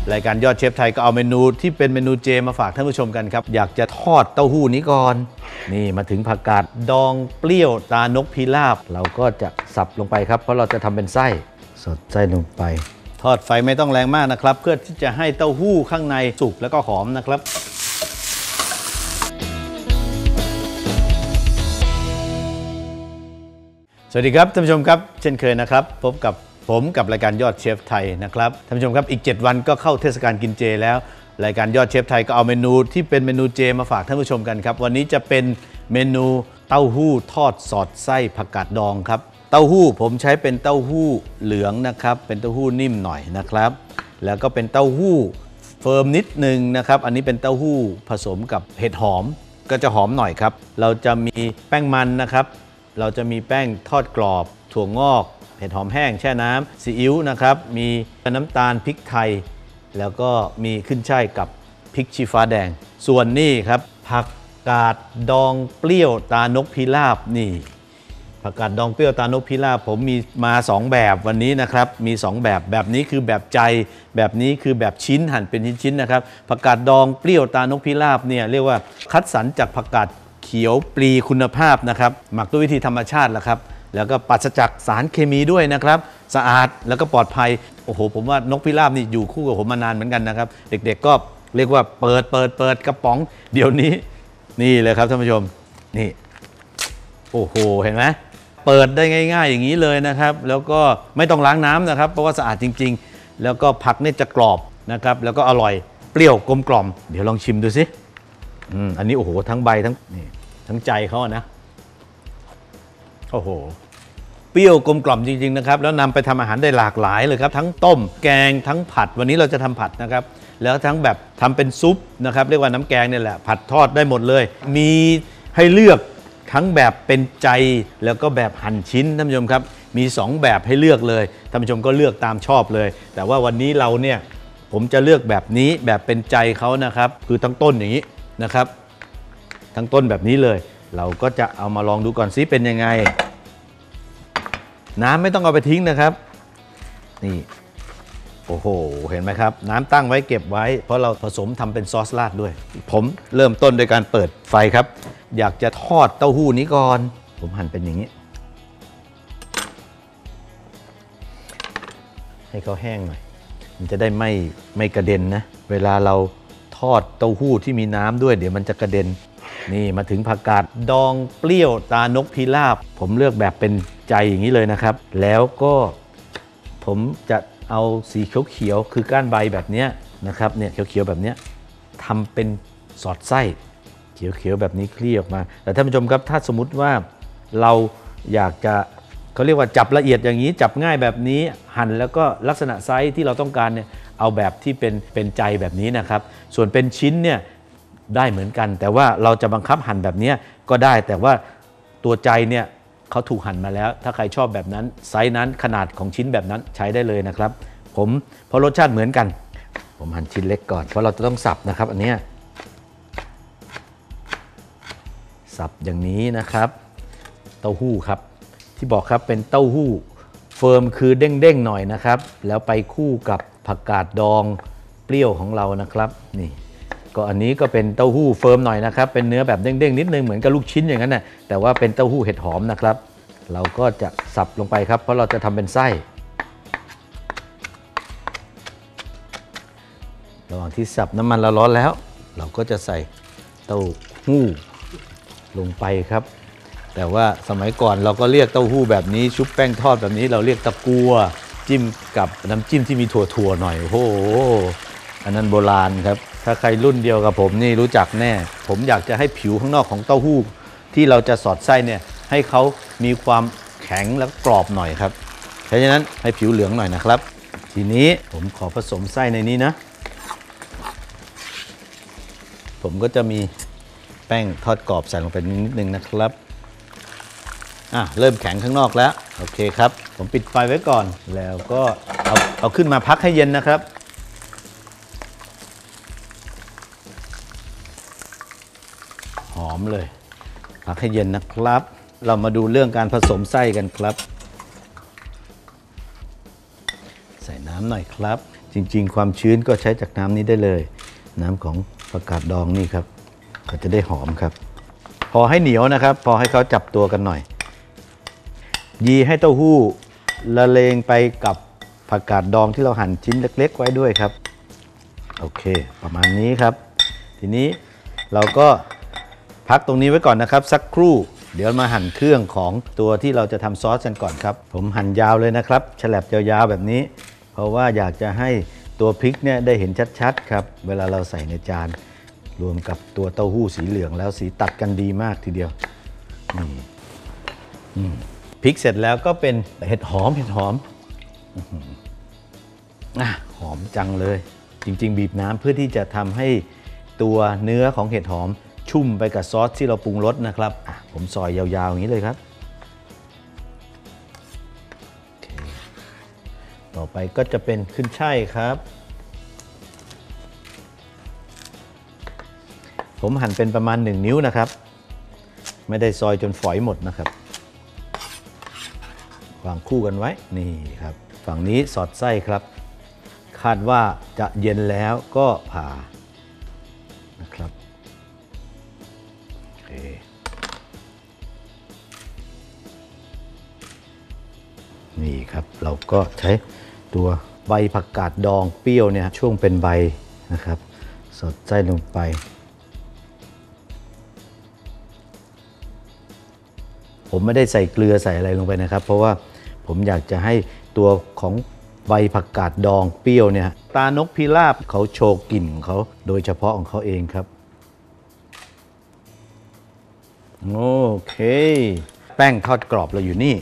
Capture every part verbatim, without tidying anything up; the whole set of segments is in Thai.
รายการยอดเชฟไทยก็เอาเมนูที่เป็นเมนูเจมาฝากท่านผู้ชมกันครับอยากจะทอดเต้าหู้นี้ก่อนนี่มาถึงผักกาดดองเปรี้ยวตานกพิราบเราก็จะสับลงไปครับเพราะเราจะทำเป็นไส้สอดไส้ลงไปทอดไฟไม่ต้องแรงมากนะครับเพื่อที่จะให้เต้าหู้ข้างในสุกแล้วก็หอมนะครับสวัสดีครับท่านผู้ชมครับเช่นเคยนะครับพบกับผมกับรายการยอดเชฟไทยนะครับท่านผู้ชมครับอีกเจ็ดวันก็เข้าเทศกาลกินเจแล้วรายการยอดเชฟไทยก็เอาเมนูที่เป็นเมนูเจมาฝากท่านผู้ชมกันครับวันนี้จะเป็นเมนูเต้าหู้ทอดสอดไส้ผักกาดดองครับเต้าหู้ผมใช้เป็นเต้าหู้เหลืองนะครับเป็นเต้าหู้นิ่มหน่อยนะครับแล้วก็เป็นเต้าหู้เฟิร์มนิดนึงนะครับอันนี้เป็นเต้าหู้ผสมกับเห็ดหอมก็จะหอมหน่อยครับเราจะมีแป้งมันนะครับเราจะมีแป้งทอดกรอบถั่วงอกเห็ดหอมแห้งแช่น้ำซีอิ๊วนะครับมีน้ำตาลพริกไทยแล้วก็มีขึ้นช่ายกับพริกชี้ฟ้าแดงส่วนนี่ครับผักกาดดองเปรี้ยวตานกพิราบนี่ผักกาดดองเปรี้ยวตานกพิราบผมมีมาสองแบบวันนี้นะครับมีสองแบบแบบนี้คือแบบใจแบบนี้คือแบบชิ้นหั่นเป็นชิ้นๆนะครับผักกาดดองเปรี้ยวตานกพิราบเนี่ยเรียกว่าคัดสรรจากผักกาดเขียวปลีคุณภาพนะครับหมักด้วยวิธีธรรมชาติแหละครับแล้วก็ปราศจากสารเคมีด้วยนะครับสะอาดแล้วก็ปลอดภัยโอ้โหผมว่านกพิราบนี่อยู่คู่กับผมมานานเหมือนกันนะครับเด็กๆก็เรียกว่าเปิดเปิดเปิดกระป๋องเดี๋ยวนี้นี่เลยครับท่านผู้ชมนี่โอ้โหเห็นไหมเปิดได้ง่ายๆอย่างนี้เลยนะครับแล้วก็ไม่ต้องล้างน้ำนะครับเพราะว่าสะอาดจริงๆแล้วก็ผักนี่จะกรอบนะครับแล้วก็อร่อยเปรี้ยวกลมกล่อมเดี๋ยวลองชิมดูสิอืมอันนี้โอ้โหทั้งใบทั้งนี่ทั้งใจเขานะโอ้โหเปรี้ยวกลมกล่อมจริงๆนะครับแล้วนำไปทำอาหารได้หลากหลายเลยครับทั้งต้มแกงทั้งผัดวันนี้เราจะทำผัดนะครับแล้วทั้งแบบทำเป็นซุปนะครับเรียกว่าน้ำแกงนี่แหละผัดทอดได้หมดเลยมีให้เลือกทั้งแบบเป็นใจแล้วก็แบบหั่นชิ้นท่านผู้ชมครับมีสองแบบให้เลือกเลยท่านผู้ชมก็เลือกตามชอบเลยแต่ว่าวันนี้เราเนี่ยผมจะเลือกแบบนี้แบบเป็นใจเขานะครับคือทั้งต้นอย่างนี้นะครับทั้งต้นแบบนี้เลยเราก็จะเอามาลองดูก่อนซิเป็นยังไงน้ำไม่ต้องเอาไปทิ้งนะครับนี่โอ้โหเห็นไหมครับน้ำตั้งไว้เก็บไว้เพราะเราผสมทำเป็นซอสราดด้วยผมเริ่มต้นโดยการเปิดไฟครับอยากจะทอดเต้าหู้นี้ก่อนผมหั่นเป็นอย่างนี้ให้เขาแห้งหน่อยมันจะได้ไม่ไม่กระเด็นนะเวลาเราทอดเต้าหู้ที่มีน้ำด้วยเดี๋ยวมันจะกระเด็นนี่มาถึงผักกาดดองเปรี้ยวตานกพิราบผมเลือกแบบเป็นใจอย่างนี้เลยนะครับแล้วก็ผมจะเอาสีเขียวๆคือก้านใบแบบนี้นะครับเนี่ยเขียวๆแบบนี้ทำเป็นสอดไส้เขียวๆแบบนี้คลี่ออกมาแต่ท่านผู้ชมครับถ้าสมมุติว่าเราอยากจะเขาเรียกว่าจับละเอียดอย่างนี้จับง่ายแบบนี้หั่นแล้วก็ลักษณะไซส์ที่เราต้องการเนี่ยเอาแบบที่เป็นเป็นใจแบบนี้นะครับส่วนเป็นชิ้นเนี่ยได้เหมือนกันแต่ว่าเราจะบังคับหั่นแบบนี้ก็ได้แต่ว่าตัวใจเนี่ยเขาถูกหั่นมาแล้วถ้าใครชอบแบบนั้นไซส์นั้นขนาดของชิ้นแบบนั้นใช้ได้เลยนะครับผมเพราะรสชาติเหมือนกันผมหั่นชิ้นเล็กก่อนเพราะเราจะต้องสับนะครับอันนี้สับอย่างนี้นะครับเต้าหู้ครับที่บอกครับเป็นเต้าหู้เฟิร์มคือเด้งๆหน่อยนะครับแล้วไปคู่กับผักกาดดองเปรี้ยวของเรานะครับนี่ก็อันนี้ก็เป็นเต้าหู้เฟิร์มหน่อยนะครับเป็นเนื้อแบบเด้งๆนิดนึงเหมือนกับลูกชิ้นอย่างนั้นนะแต่ว่าเป็นเต้าหู้เห็ดหอมนะครับเราก็จะสับลงไปครับเพราะเราจะทำเป็นไส้ระหว่างที่สับน้ำมันเราร้อนแล้วเราก็จะใส่เต้าหู้ลงไปครับแต่ว่าสมัยก่อนเราก็เรียกเต้าหู้แบบนี้ชุบแป้งทอดแบบนี้เราเรียกตะกัวจิ้มกับน้ำจิ้มที่มีถั่วๆหน่อยโอ้โหอันนั้นโบราณครับถ้าใครรุ่นเดียวกับผมนี่รู้จักแน่ผมอยากจะให้ผิวข้างนอกของเต้าหู้ที่เราจะสอดไส้เนี่ยให้เขามีความแข็งและกรอบหน่อยครับเพราะฉะนั้นให้ผิวเหลืองหน่อยนะครับทีนี้ผมขอผสมไส้ในนี้นะผมก็จะมีแป้งทอดกรอบใส่ลงไปนิดนึงนะครับอ่ะเริ่มแข็งข้างนอกแล้วโอเคครับผมปิดไฟไว้ก่อนแล้วก็เอาเอาขึ้นมาพักให้เย็นนะครับหอมเลยพักให้เย็นนะครับเรามาดูเรื่องการผสมไส้กันครับใส่น้ำหน่อยครับจริงๆความชื้นก็ใช้จากน้ำนี้ได้เลยน้ำของผักกาดดองนี่ครับก็จะได้หอมครับพอให้เหนียวนะครับพอให้เขาจับตัวกันหน่อยยีให้เต้าหู้ละเลงไปกับผักกาดดองที่เราหั่นชิ้นเล็กๆไว้ด้วยครับโอเคประมาณนี้ครับทีนี้เราก็พักตรงนี้ไว้ก่อนนะครับสักครู่เดี๋ยวมาหั่นเครื่องของตัวที่เราจะทำซอสกันก่อนครับผมหั่นยาวเลยนะครับฉลับยาวๆแบบนี้เพราะว่าอยากจะให้ตัวพริกเนี่ยได้เห็นชัดๆครับเวลาเราใส่ในจานรวมกับตัวเต้าหู้สีเหลืองแล้วสีตัดกันดีมากทีเดียวนี่พริกเสร็จแล้วก็เป็นเห็ดหอมเห็ดหอมอ่ะหอมจังเลยจริงๆบีบน้ำเพื่อที่จะทำให้ตัวเนื้อของเห็ดหอมชุ่มไปกับซอสที่เราปรุงรสนะครับผมซอยยาวๆอย่างนี้เลยครับต่อไปก็จะเป็นขึ้นช่ายครับผมหั่นเป็นประมาณหนึ่งนิ้วนะครับไม่ได้ซอยจนฝอยหมดนะครับวางคู่กันไว้นี่ครับฝั่งนี้สอดไส้ครับคาดว่าจะเย็นแล้วก็ผ่านะครับโอเคนี่ครับเราก็ใช้ตัวใบผักกาดดองเปรี้ยวเนี่ยช่วงเป็นใบนะครับสอดไส้ลงไปผมไม่ได้ใส่เกลือใส่อะไรลงไปนะครับเพราะว่าผมอยากจะให้ตัวของใบผักกาดดองเปรี้ยวเนี่ยตานกพิราบเขาโชว์กลิ่นของเขาโดยเฉพาะของเขาเองครับโอเคแป้งทอดกรอบเราอยู่นี่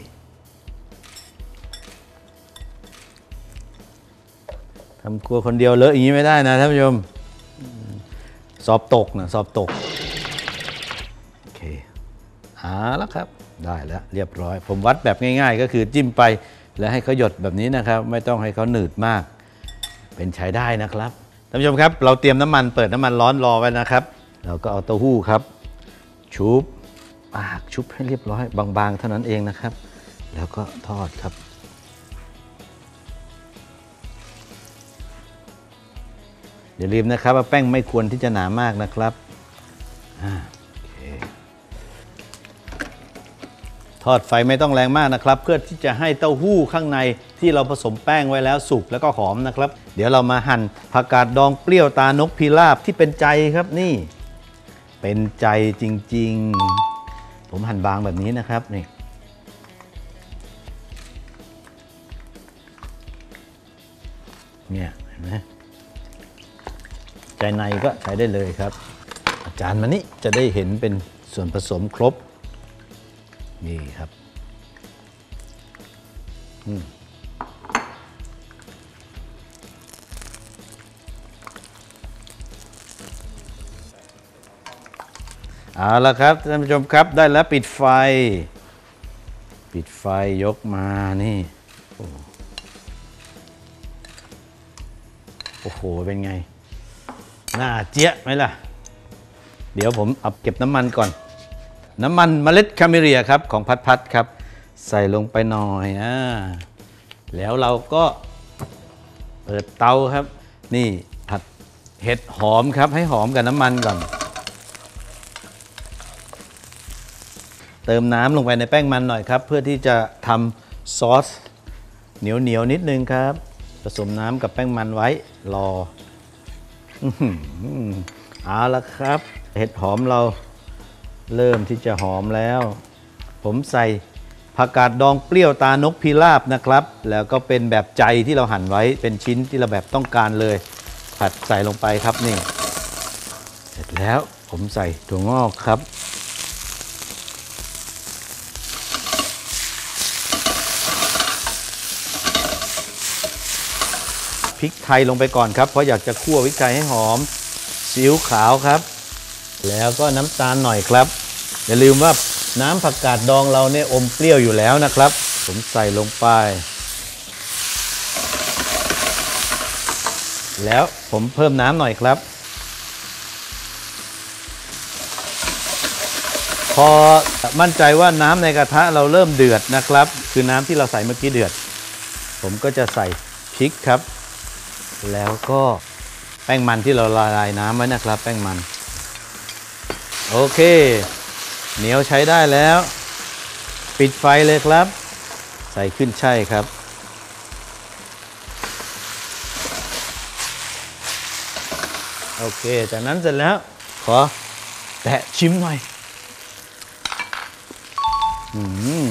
ทำครัวคนเดียวเลอะอย่างนี้ไม่ได้นะท่านผู้ชมสอบตกนะสอบตกโอเคเอาแล้วครับได้แล้วเรียบร้อยผมวัดแบบง่ายๆก็คือจิ้มไปแล้วให้เขาหยดแบบนี้นะครับไม่ต้องให้เขาหนืดมากเป็นใช้ได้นะครับท่านผู้ชมครับเราเตรียมน้ำมันเปิดน้ำมันร้อนรอไว้นะครับเราก็เอาเต้าหู้ครับชุบปากชุบให้เรียบร้อยบางๆเท่านั้นเองนะครับแล้วก็ทอดครับอย่าลืมนะครับว่าแป้งไม่ควรที่จะหนามากนะครับทอดไฟไม่ต้องแรงมากนะครับเพื่อที่จะให้เต้าหู้ข้างในที่เราผสมแป้งไว้แล้วสุกแล้วก็หอมนะครับเดี๋ยวเรามาหั่นผักกาดดองเปรี้ยวตานกพิราบที่เป็นใจครับนี่เป็นใจจริงๆผมหั่นบางแบบนี้นะครับนี่เนี่ยเห็นไหมใจในก็ใช้ได้เลยครับอาจารย์มานี่จะได้เห็นเป็นส่วนผสมครบนี่ครับเอาละครับท่านผู้ชมครับได้แล้วปิดไฟปิดไฟยกมานี่โอ้โหเป็นไงหน้าเจี๊ยะไหมล่ะเดี๋ยวผมเอาเก็บน้ำมันก่อนน้ำมันเมล็ดคาเมเรียครับของพัดพัดครับใส่ลงไปหน่อยอ่าแล้วเราก็เปิดเตาครับนี่ผัดเห็ดหอมครับให้หอมกับน้ำมันก่อนเติมน้ำลงไปในแป้งมันหน่อยครับเพื่อที่จะทำซอสเหนียวเหนียวนิดนึงครับผสมน้ำกับแป้งมันไว้รอเอาละครับเห็ดหอมเราเริ่มที่จะหอมแล้วผมใส่ผักกาดดองเปรี้ยวตานกพิราบนะครับแล้วก็เป็นแบบใจที่เราหั่นไว้เป็นชิ้นที่เราแบบต้องการเลยผัดใส่ลงไปครับนี่เสร็จแล้วผมใส่ถั่วงอกครับพริกไทยลงไปก่อนครับเพราะอยากจะคั่วพริกไทยให้หอมซีอิ๊วขาวครับแล้วก็น้ำตาลหน่อยครับอย่าลืมว่าน้ำผักกาดดองเราเนี่ยอมเปรี้ยวอยู่แล้วนะครับผมใส่ลงไปแล้วผมเพิ่มน้ำหน่อยครับพอมั่นใจว่าน้ำในกระทะเราเริ่มเดือดนะครับคือน้ำที่เราใส่เมื่อกี้เดือดผมก็จะใส่พริกครับแล้วก็แป้งมันที่เราละลายน้ำไว้นะครับแป้งมันโอเคเหนียวใช้ได้แล้วปิดไฟเลยครับใส่ขึ้นช่ายครับโอเคจากนั้นเสร็จแล้วขอแตะชิมหน่อยอืม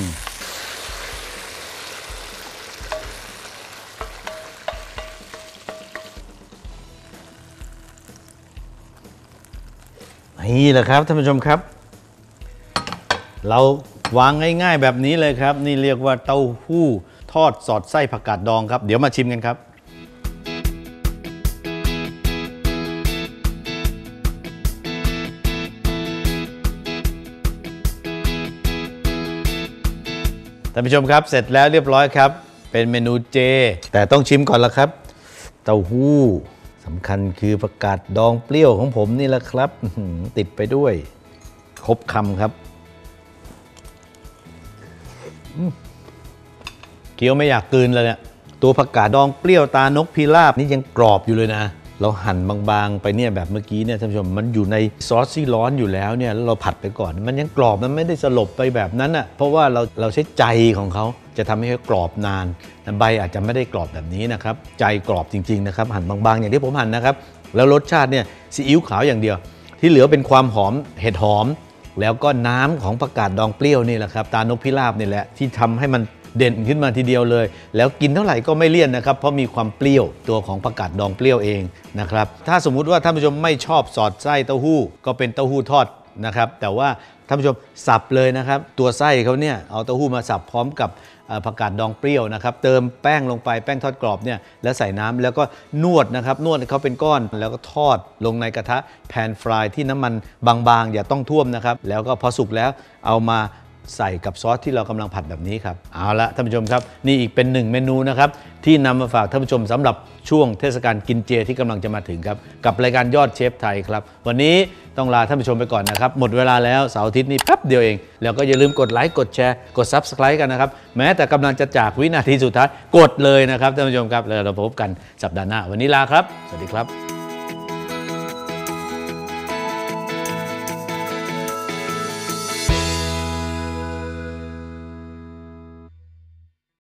นี่แหละครับท่านผู้ชมครับเราวางง่ายๆแบบนี้เลยครับนี่เรียกว่าเต้าหู้ทอดสอดไส้ผักกาดดองครับเดี๋ยวมาชิมกันครับท่านผู้ชมครับเสร็จแล้วเรียบร้อยครับเป็นเมนูเจแต่ต้องชิมก่อนละครับเต้าหู้สำคัญคือผักกาดดองเปรี้ยวของผมนี่แหละครับติดไปด้วยครบคำครับเคี้ยวไม่อยากกลืนเลยเนี่ยตัวผักกาดดองเปรี้ยวตานกพิราบนี่ยังกรอบอยู่เลยนะเราหั่นบางๆไปเนี่ยแบบเมื่อกี้เนี่ยท่านผู้ชมมันอยู่ในซอสที่ร้อนอยู่แล้วเนี่ยแล้วเราผัดไปก่อนมันยังกรอบมันไม่ได้สลบไปแบบนั้นอ่ะเพราะว่าเราเราใช้ใจของเขาจะทำให้เขากรอบนานใบอาจจะไม่ได้กรอบแบบนี้นะครับใจกรอบจริงๆนะครับหั่นบางๆอย่างที่ผมหั่นนะครับแล้วรสชาติเนี่ยซีอิ๊วขาวอย่างเดียวที่เหลือเป็นความหอมเห็ดหอมแล้วก็น้ำของผักกาดดองเปรี้ยวนี่แหละครับตานกพิราบนี่แหละที่ทำให้มันเด่นขึ้นมาทีเดียวเลยแล้วกินเท่าไหร่ก็ไม่เลี่ยนนะครับเพราะมีความเปรี้ยวตัวของผักกาดดองเปรี้ยวเองนะครับถ้าสมมุติว่าท่านผู้ชมไม่ชอบสอดไส้เต้าหู้ก็เป็นเต้าหู้ทอดนะครับแต่ว่าท่านผู้ชมสับเลยนะครับตัวไส้เขาเนี่ยเอาเต้าหู้มาสับพร้อมกับผักกาดดองเปรี้ยวนะครับเติมแป้งลงไปแป้งทอดกรอบเนี่ยแล้วใส่น้ำแล้วก็นวดนะครับนวดให้เขาเป็นก้อนแล้วก็ทอดลงในกระทะแพนฟรายที่น้ำมันบางๆอย่าต้องท่วมนะครับแล้วก็พอสุกแล้วเอามาใส่กับซอสที่เรากำลังผัดแบบนี้ครับเอาละท่านผู้ชมครับนี่อีกเป็นหนึ่งเมนูนะครับที่นำมาฝากท่านผู้ชมสำหรับช่วงเทศกาลกินเจที่กำลังจะมาถึงครับกับรายการยอดเชฟไทยครับวันนี้ต้องลาท่านผู้ชมไปก่อนนะครับหมดเวลาแล้วเสาร์อาทิตย์นี้แป๊บเดียวเองแล้วก็อย่าลืมกดไลค์กดแชร์กด ซับสไครบ์ กันนะครับแม้แต่กำลังจะจากวินาทีสุดท้ายกดเลยนะครับท่านผู้ชมครับแล้วเราพบกันสัปดาห์หน้าวันนี้ลาครับสวัสดีครับ